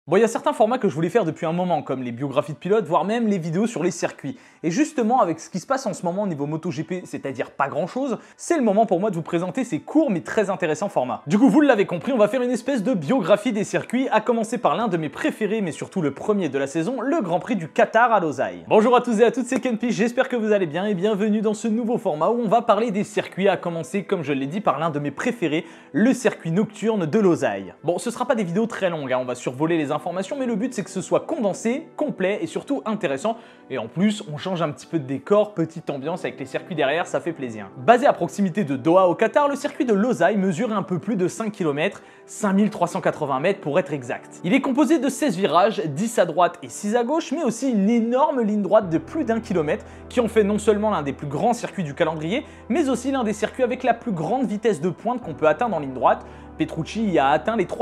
Bon, il y a certains formats que je voulais faire depuis un moment, comme les biographies de pilotes, voire même les vidéos sur les circuits. Et justement, avec ce qui se passe en ce moment au niveau MotoGP, c'est-à-dire pas grand-chose, c'est le moment pour moi de vous présenter ces courts mais très intéressants formats. Du coup, vous l'avez compris, on va faire une espèce de biographie des circuits, à commencer par l'un de mes préférés, mais surtout le premier de la saison, le Grand Prix du Qatar à Losail. Bonjour à tous et à toutes, c'est Kenpi, j'espère que vous allez bien et bienvenue dans ce nouveau format où on va parler des circuits, à commencer, comme je l'ai dit, par l'un de mes préférés, le circuit nocturne de Losail. Bon, ce sera pas des vidéos très longues, hein, on va survoler les informations, mais le but c'est que ce soit condensé, complet et surtout intéressant. Et en plus, on change un petit peu de décor, petite ambiance avec les circuits derrière, ça fait plaisir. Basé à proximité de Doha au Qatar, le circuit de Losail mesure un peu plus de 5 km, 5380 mètres pour être exact. Il est composé de 16 virages, 10 à droite et 6 à gauche, mais aussi une énorme ligne droite de plus d'1 kilomètre qui en fait non seulement l'un des plus grands circuits du calendrier, mais aussi l'un des circuits avec la plus grande vitesse de pointe qu'on peut atteindre en ligne droite. Petrucci y a atteint les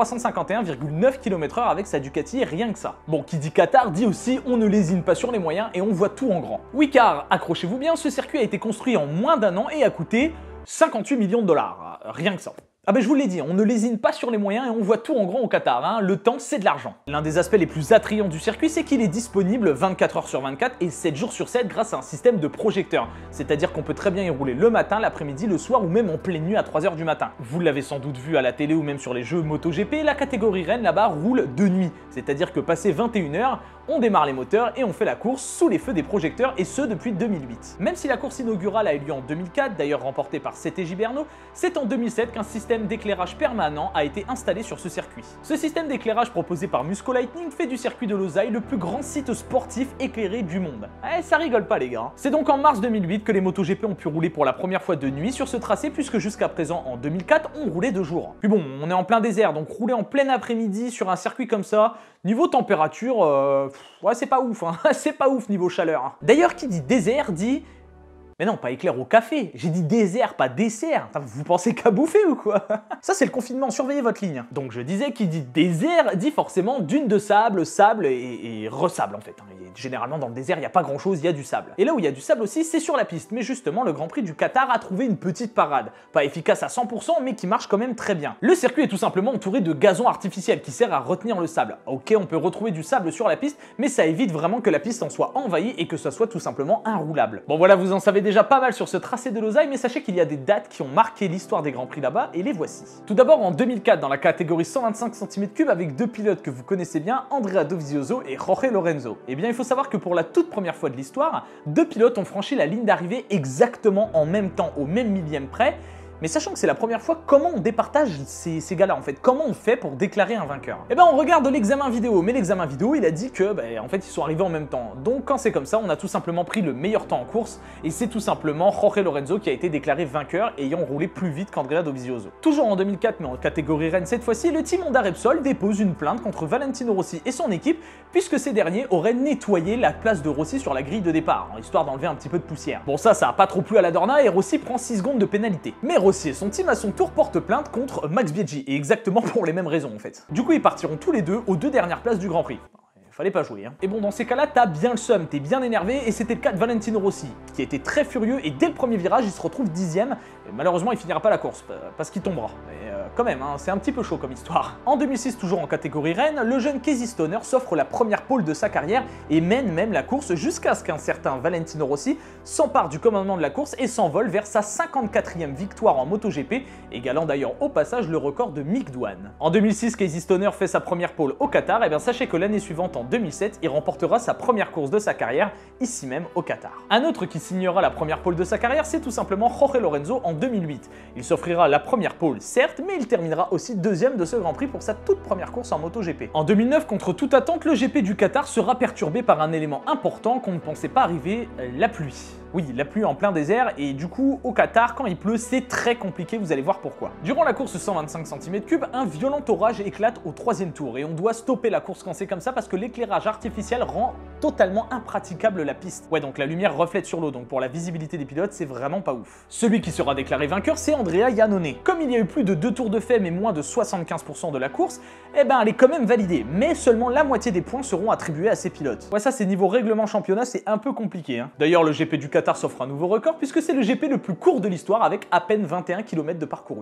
351,9 km/h avec sa Ducati, rien que ça. Bon, qui dit Qatar dit aussi on ne lésine pas sur les moyens et on voit tout en grand. Oui, car, accrochez-vous bien, ce circuit a été construit en moins d'un an et a coûté 58 millions de dollars, rien que ça. Ah ben je vous l'ai dit, on ne lésine pas sur les moyens et on voit tout en grand au Qatar, hein. Le temps c'est de l'argent. L'un des aspects les plus attrayants du circuit, c'est qu'il est disponible 24 heures sur 24 et 7 jours sur 7 grâce à un système de projecteurs. C'est-à-dire qu'on peut très bien y rouler le matin, l'après-midi, le soir ou même en pleine nuit à 3 heures du matin. Vous l'avez sans doute vu à la télé ou même sur les jeux MotoGP, la catégorie Rennes là-bas roule de nuit. C'est-à-dire que passé 21 heures, on démarre les moteurs et on fait la course sous les feux des projecteurs et ce depuis 2008. Même si la course inaugurale a eu lieu en 2004, d'ailleurs remportée par CT Gibernau, c'est en 2007 qu'un système d'éclairage permanent a été installé sur ce circuit. Ce système d'éclairage proposé par Musco Lightning fait du circuit de Losail le plus grand site sportif éclairé du monde. Eh, ça rigole pas les gars. C'est donc en mars 2008 que les MotoGP ont pu rouler pour la première fois de nuit sur ce tracé puisque jusqu'à présent en 2004 on roulait de jour. Puis bon, on est en plein désert donc rouler en plein après-midi sur un circuit comme ça, niveau température, ouais c'est pas ouf, hein. C'est pas ouf niveau chaleur. Hein. D'ailleurs qui dit désert dit... Mais non, pas éclair au café, j'ai dit désert, pas dessert. Vous pensez qu'à bouffer ou quoi? Ça c'est le confinement, surveillez votre ligne. Donc je disais qui dit désert dit forcément dune de sable, sable et ressable en fait. Et généralement dans le désert il n'y a pas grand chose, il y a du sable. Et là où il y a du sable aussi c'est sur la piste, mais justement le Grand Prix du Qatar a trouvé une petite parade. Pas efficace à 100% mais qui marche quand même très bien. Le circuit est tout simplement entouré de gazon artificiel qui sert à retenir le sable. Ok, on peut retrouver du sable sur la piste, mais ça évite vraiment que la piste en soit envahie et que ça soit tout simplement inroulable. Bon voilà, vous en savez déjà pas mal sur ce tracé de Losail, mais sachez qu'il y a des dates qui ont marqué l'histoire des Grands Prix là-bas, et les voici. Tout d'abord en 2004, dans la catégorie 125 cm3, avec deux pilotes que vous connaissez bien, Andrea Dovizioso et Jorge Lorenzo. Eh bien, il faut savoir que pour la toute première fois de l'histoire, deux pilotes ont franchi la ligne d'arrivée exactement en même temps, au même millième près. Mais sachant que c'est la première fois, comment on départage ces gars-là en fait? Comment on fait pour déclarer un vainqueur? Eh ben on regarde l'examen vidéo, mais l'examen vidéo il a dit que en fait ils sont arrivés en même temps. Donc quand c'est comme ça, on a tout simplement pris le meilleur temps en course et c'est tout simplement Jorge Lorenzo qui a été déclaré vainqueur ayant roulé plus vite qu'Andrea Dovizioso. Toujours en 2004 mais en catégorie Rennes cette fois-ci, le team Honda Repsol dépose une plainte contre Valentino Rossi et son équipe puisque ces derniers auraient nettoyé la place de Rossi sur la grille de départ, histoire d'enlever un petit peu de poussière. Bon ça a pas trop plu à la Dorna et Rossi prend 6 secondes de pénalité. Mais Rossi et son team à son tour porte plainte contre Max Biaggi, et exactement pour les mêmes raisons en fait. Du coup ils partiront tous les deux aux 2 dernières places du Grand Prix. Fallait pas jouer, hein. Et bon, dans ces cas-là, t'as bien le seum, t'es bien énervé, et c'était le cas de Valentino Rossi, qui a été très furieux, et dès le premier virage, il se retrouve 10e, et malheureusement, il finira pas la course, parce qu'il tombera. Mais quand même, hein, c'est un petit peu chaud comme histoire. En 2006, toujours en catégorie Rennes, le jeune Casey Stoner s'offre la première pole de sa carrière, et mène même la course jusqu'à ce qu'un certain Valentino Rossi s'empare du commandement de la course et s'envole vers sa 54e victoire en MotoGP, égalant d'ailleurs au passage le record de Mick Doohan. En 2006, Casey Stoner fait sa première pole au Qatar, et bien sachez que l'année suivante, en 2007, il remportera sa première course de sa carrière, ici même au Qatar. Un autre qui signera la première pole de sa carrière, c'est tout simplement Jorge Lorenzo en 2008. Il s'offrira la première pole, certes, mais il terminera aussi deuxième de ce Grand Prix pour sa toute première course en MotoGP. En 2009, contre toute attente, le GP du Qatar sera perturbé par un élément important qu'on ne pensait pas arriver, la pluie. Oui, la pluie en plein désert, et du coup, au Qatar, quand il pleut, c'est très compliqué, vous allez voir pourquoi. Durant la course 125 cm3, un violent orage éclate au 3e tour, et on doit stopper la course quand c'est comme ça parce que l'éclairage artificiel rend totalement impraticable la piste. Ouais, donc la lumière reflète sur l'eau, donc pour la visibilité des pilotes, c'est vraiment pas ouf. Celui qui sera déclaré vainqueur, c'est Andrea Iannone. Comme il y a eu plus de 2 tours de fait, mais moins de 75% de la course, eh ben elle est quand même validée, mais seulement la moitié des points seront attribués à ces pilotes. Ouais, ça c'est niveau règlement championnat, c'est un peu compliqué, hein. D'ailleurs, le GP du Qatar s'offre un nouveau record puisque c'est le GP le plus court de l'histoire avec à peine 21 km de parcouru.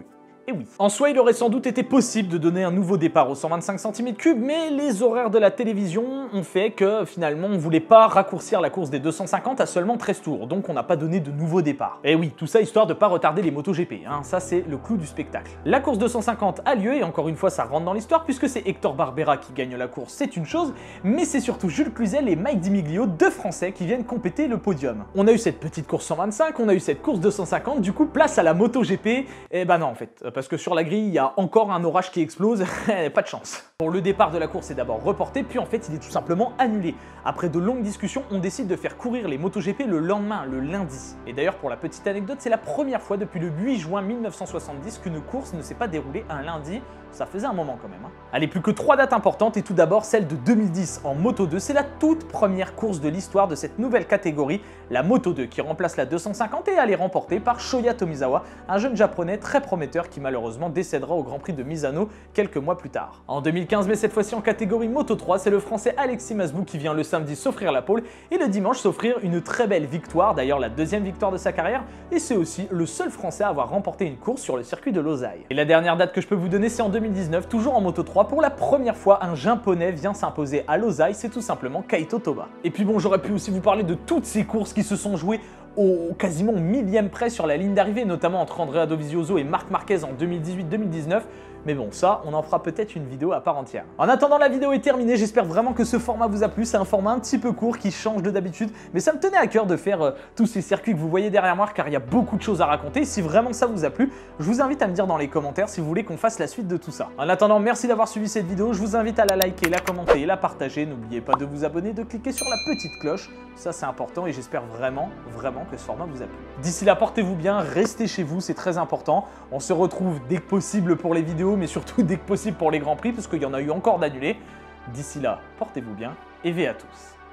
Et oui. En soi, il aurait sans doute été possible de donner un nouveau départ aux 125 cm3, mais les horaires de la télévision ont fait que finalement on voulait pas raccourcir la course des 250 à seulement 13 tours, donc on n'a pas donné de nouveau départ. Et oui, tout ça histoire de pas retarder les MotoGP, hein, ça c'est le clou du spectacle. La course 250 a lieu et encore une fois ça rentre dans l'histoire puisque c'est Hector Barbera qui gagne la course, c'est une chose, mais c'est surtout Jules Cluzel et Mike Di Miglio, deux Français qui viennent compléter le podium. On a eu cette petite course 125, on a eu cette course 250, du coup place à la MotoGP, et bah non en fait, parce que sur la grille, il y a encore un orage qui explose, pas de chance. Bon, le départ de la course est d'abord reporté, puis en fait il est tout simplement annulé. Après de longues discussions, on décide de faire courir les MotoGP le lendemain, le lundi. Et d'ailleurs pour la petite anecdote, c'est la première fois depuis le 8 juin 1970 qu'une course ne s'est pas déroulée un lundi. Ça faisait un moment quand même. Hein. Allez, plus que 3 dates importantes et tout d'abord celle de 2010 en Moto 2. C'est la toute première course de l'histoire de cette nouvelle catégorie, la Moto 2, qui remplace la 250 et elle est remportée par Shoya Tomizawa, un jeune japonais très prometteur qui malheureusement décédera au Grand Prix de Misano quelques mois plus tard. En 2015, mais cette fois-ci en catégorie Moto 3, c'est le français Alexis Masbou qui vient le samedi s'offrir la pole et le dimanche s'offrir une très belle victoire, d'ailleurs la deuxième victoire de sa carrière, et c'est aussi le seul français à avoir remporté une course sur le circuit de Losail. Et la dernière date que je peux vous donner, c'est en 2019, toujours en Moto 3, pour la première fois un japonais vient s'imposer à Losail, c'est tout simplement Kaito Toba. Et puis bon, j'aurais pu aussi vous parler de toutes ces courses qui se sont jouées quasiment au millième près sur la ligne d'arrivée, notamment entre Andrea Dovizioso et Marc Marquez en 2018-2019. Mais bon, ça, on en fera peut-être une vidéo à part entière. En attendant, la vidéo est terminée. J'espère vraiment que ce format vous a plu. C'est un format un petit peu court qui change de d'habitude, mais ça me tenait à cœur de faire tous ces circuits que vous voyez derrière moi, car il y a beaucoup de choses à raconter. Si vraiment ça vous a plu, je vous invite à me dire dans les commentaires si vous voulez qu'on fasse la suite de tout ça. En attendant, merci d'avoir suivi cette vidéo. Je vous invite à la liker, la commenter et la partager. N'oubliez pas de vous abonner, de cliquer sur la petite cloche. Ça, c'est important et j'espère vraiment que ce format vous a plu. D'ici là, portez-vous bien, restez chez vous, c'est très important. On se retrouve dès que possible pour les vidéos, mais surtout dès que possible pour les Grands Prix, parce qu'il y en a eu encore d'annulés. D'ici là, portez-vous bien et V à tous.